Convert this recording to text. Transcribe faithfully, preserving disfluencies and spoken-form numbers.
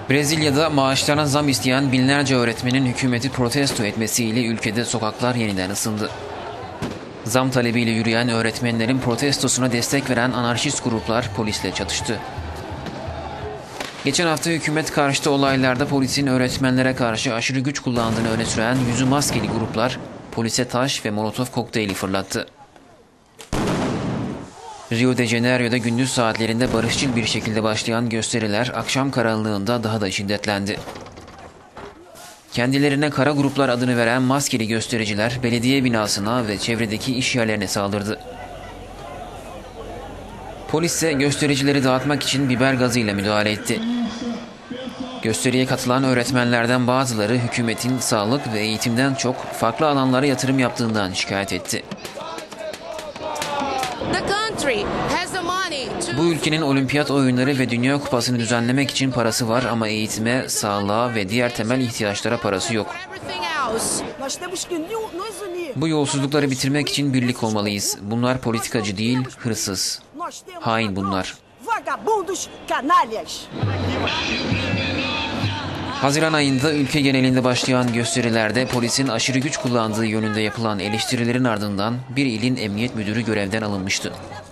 Brezilya'da maaşlarına zam isteyen binlerce öğretmenin hükümeti protesto etmesiyle ülkede sokaklar yeniden ısındı. Zam talebiyle yürüyen öğretmenlerin protestosuna destek veren anarşist gruplar polisle çatıştı. Geçen hafta hükümet karşıtı olaylarda polisin öğretmenlere karşı aşırı güç kullandığını öne süren yüzü maskeli gruplar polise taş ve molotof kokteyli fırlattı. Rio de Janeiro'da gündüz saatlerinde barışçıl bir şekilde başlayan gösteriler akşam karanlığında daha da şiddetlendi. Kendilerine kara gruplar adını veren maskeli göstericiler belediye binasına ve çevredeki iş yerlerine saldırdı. Polis ise göstericileri dağıtmak için biber gazıyla müdahale etti. Gösteriye katılan öğretmenlerden bazıları hükümetin sağlık ve eğitimden çok farklı alanlara yatırım yaptığından şikayet etti. Bu ülkenin olimpiyat oyunları ve dünya kupasını düzenlemek için parası var ama eğitime, sağlığa ve diğer temel ihtiyaçlara parası yok. Bu yolsuzlukları bitirmek için birlik olmalıyız. Bunlar politikacı değil, hırsız. Hain bunlar. Haziran ayında ülke genelinde başlayan gösterilerde polisin aşırı güç kullandığı yönünde yapılan eleştirilerin ardından bir ilin emniyet müdürü görevden alınmıştı.